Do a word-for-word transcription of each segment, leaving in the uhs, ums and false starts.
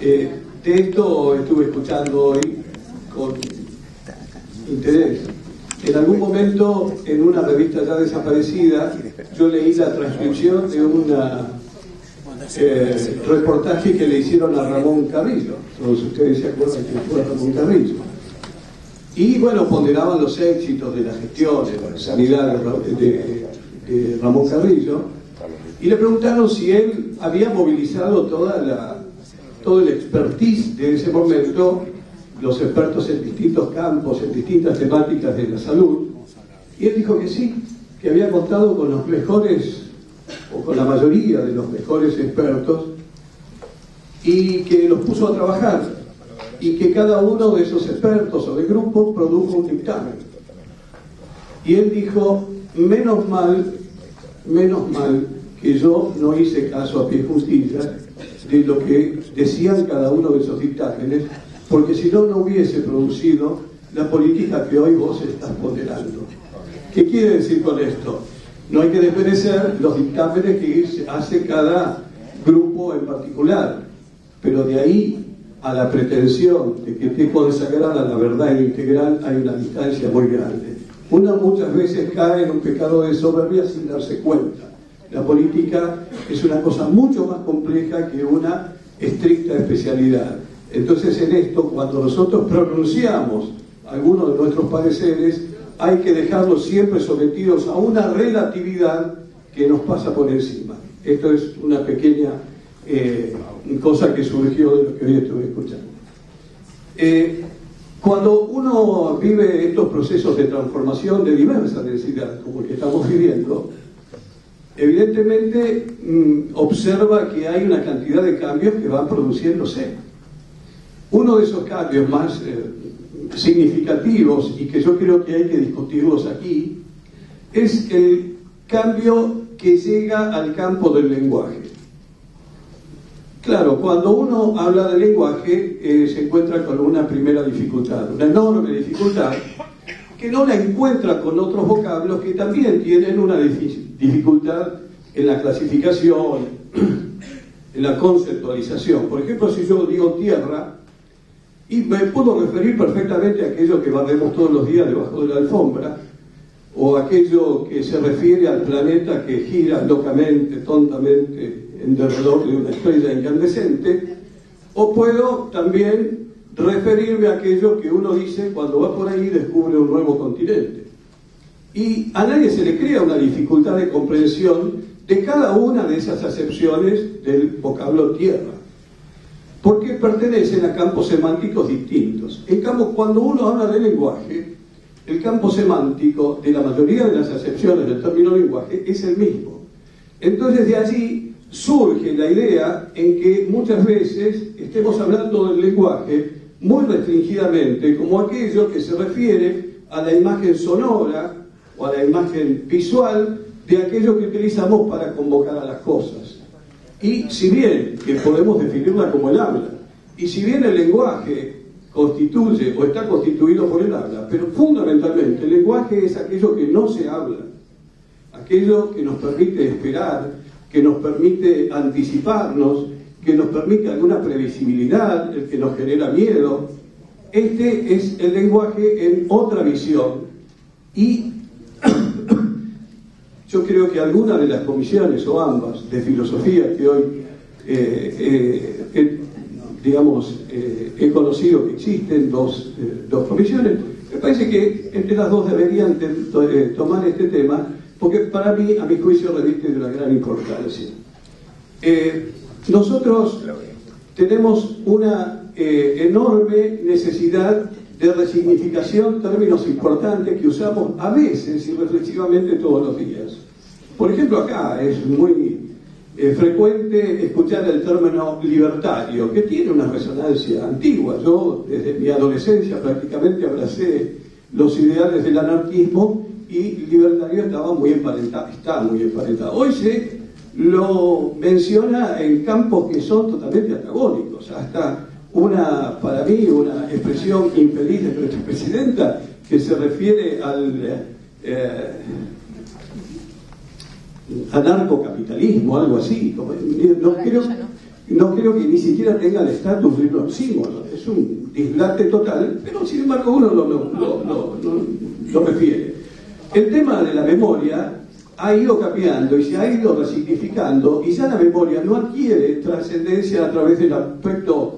Eh, de esto estuve escuchando hoy con interés. En algún momento, en una revista ya desaparecida, yo leí la transcripción de una eh, reportaje que le hicieron a Ramón Carrillo. Todos ustedes se acuerdan que fue Ramón Carrillo. Y bueno, ponderaban los éxitos de la gestión de la sanidad de, de, de Ramón Carrillo, y le preguntaron si él había movilizado toda la, todo el expertise de ese momento, los expertos en distintos campos, en distintas temáticas de la salud, y él dijo que sí, que había contado con los mejores, o con la mayoría de los mejores expertos, y que los puso a trabajar, y que cada uno de esos expertos o de grupos produjo un dictamen. Y él dijo, menos mal, menos mal que yo no hice caso a pie justicia de lo que decían cada uno de esos dictámenes, porque si no, no hubiese producido la política que hoy vos estás ponderando. ¿Qué quiere decir con esto? No hay que desmerecer los dictámenes que hace cada grupo en particular, pero de ahí a la pretensión de que esté consagrada la verdad integral hay una distancia muy grande. Uno muchas veces cae en un pecado de soberbia sin darse cuenta. La política es una cosa mucho más compleja que una estricta especialidad. Entonces, en esto, cuando nosotros pronunciamos algunos de nuestros pareceres, hay que dejarlos siempre sometidos a una relatividad que nos pasa por encima. Esto es una pequeña eh, cosa que surgió de lo que hoy estuve escuchando. Eh, cuando uno vive estos procesos de transformación de diversa densidad, como el que estamos viviendo, evidentemente mmm, observa que hay una cantidad de cambios que van produciéndose. Uno de esos cambios más eh, significativos, y que yo creo que hay que discutirlos aquí, es el cambio que llega al campo del lenguaje. Claro, cuando uno habla de lenguaje eh, se encuentra con una primera dificultad, una enorme dificultad, que no la encuentra con otros vocablos que también tienen una dificultad en la clasificación, en la conceptualización. Por ejemplo, si yo digo tierra, y me puedo referir perfectamente a aquello que barremos todos los días debajo de la alfombra, o aquello que se refiere al planeta que gira locamente, tontamente, en derredor de una estrella incandescente, o puedo también referirme a aquello que uno dice cuando va por ahí y descubre un nuevo continente. Y a nadie se le crea una dificultad de comprensión de cada una de esas acepciones del vocablo tierra, porque pertenecen a campos semánticos distintos. En cambio, cuando uno habla de lenguaje, el campo semántico de la mayoría de las acepciones del término lenguaje es el mismo. Entonces, de allí surge la idea en que muchas veces estemos hablando del lenguaje muy restringidamente como aquello que se refiere a la imagen sonora o a la imagen visual de aquello que utilizamos para convocar a las cosas. Y si bien que podemos definirla como el habla, y si bien el lenguaje constituye o está constituido por el habla, pero fundamentalmente el lenguaje es aquello que no se habla, aquello que nos permite esperar, que nos permite anticiparnos, que nos permite alguna previsibilidad, el que nos genera miedo. Este es el lenguaje en otra visión, y yo creo que alguna de las comisiones, o ambas, de filosofía que hoy eh, eh, eh, digamos, eh, he conocido que existen dos, eh, dos comisiones, me parece que entre las dos deberían te, eh, tomar este tema, porque para mí, a mi juicio, reviste de una gran importancia. Eh, nosotros tenemos una eh, enorme necesidad de resignificación, términos importantes que usamos a veces y reflexivamente todos los días. Por ejemplo, acá es muy eh, frecuente escuchar el término libertario, que tiene una resonancia antigua. Yo, desde mi adolescencia, prácticamente abracé los ideales del anarquismo, y libertario estaba muy emparentado, está muy emparentado. Hoy se lo menciona en campos que son totalmente antagónicos. Hasta una, para mí, una expresión infeliz de nuestra presidenta que se refiere al eh, anarcocapitalismo, algo así. Como, no, creo, no creo que ni siquiera tenga el estatus de un oxímoron, es un dislate total, pero sin embargo uno lo, lo, lo, lo, lo, lo refiere. El tema de la memoria ha ido cambiando y se ha ido resignificando, y ya la memoria no adquiere trascendencia a través del aspecto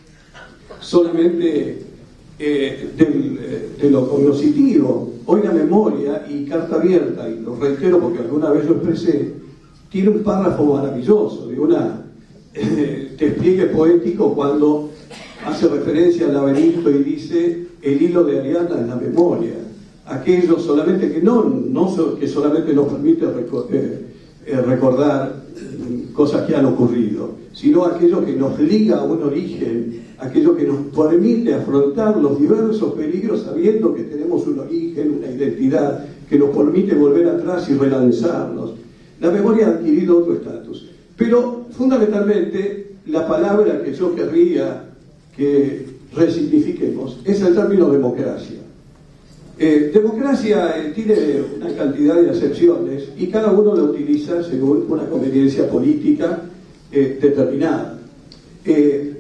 solamente eh, del, eh, de lo cognoscitivo. Hoy la memoria, y carta abierta, y lo reitero porque alguna vez lo expresé, tiene un párrafo maravilloso de una eh, despliegue poético cuando hace referencia al laberinto y dice: el hilo de Ariadna es la memoria, aquello solamente que no, no que solamente nos permite reco eh, eh, recordar cosas que han ocurrido, sino aquello que nos liga a un origen, aquello que nos permite afrontar los diversos peligros sabiendo que tenemos un origen, una identidad, que nos permite volver atrás y relanzarnos. La memoria ha adquirido otro estatus, pero fundamentalmente la palabra que yo querría que resignifiquemos es el término democracia. Eh, democracia eh, tiene una cantidad de acepciones y cada uno la utiliza según una conveniencia política eh, determinada. Eh,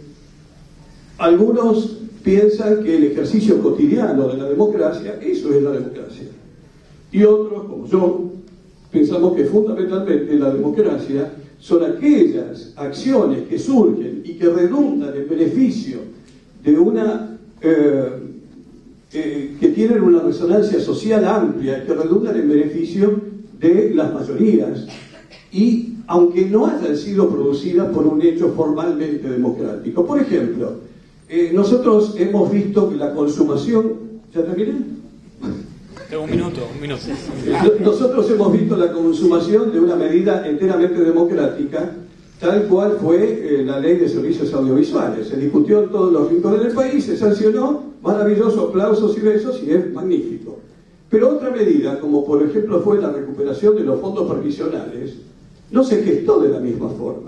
algunos piensan que el ejercicio cotidiano de la democracia, eso es la democracia. Y otros, como yo, pensamos que fundamentalmente la democracia son aquellas acciones que surgen y que redundan en beneficio de una... Eh, Eh, que tienen una resonancia social amplia, que redundan en beneficio de las mayorías, y aunque no hayan sido producidas por un hecho formalmente democrático. Por ejemplo, eh, nosotros hemos visto que la consumación... ¿Ya terminé? Tengo un minuto, un minuto. Nosotros hemos visto la consumación de una medida enteramente democrática, tal cual fue eh, la ley de servicios audiovisuales. Se discutió en todos los rincones del país, se sancionó, maravilloso, aplausos y besos, y es magnífico. Pero otra medida, como por ejemplo fue la recuperación de los fondos previsionales, no se gestó de la misma forma,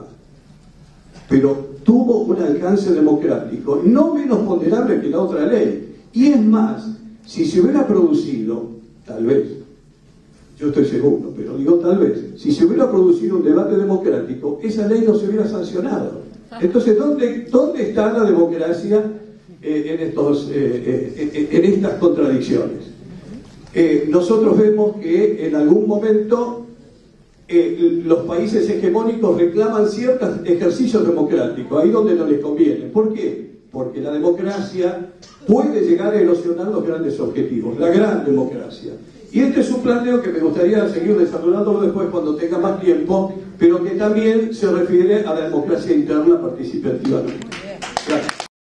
pero tuvo un alcance democrático no menos ponderable que la otra ley. Y es más, si se hubiera producido, tal vez, yo estoy seguro, pero digo tal vez, si se hubiera producido un debate democrático, esa ley no se hubiera sancionado. Entonces, ¿dónde, dónde está la democracia eh, en, estos, eh, eh, en estas contradicciones? Eh, nosotros vemos que en algún momento eh, los países hegemónicos reclaman ciertos ejercicios democráticos, ahí donde no les conviene. ¿Por qué? Porque la democracia puede llegar a erosionar los grandes objetivos, la gran democracia. Y este es un planteo que me gustaría seguir desarrollándolo después cuando tenga más tiempo, pero que también se refiere a la democracia interna participativa.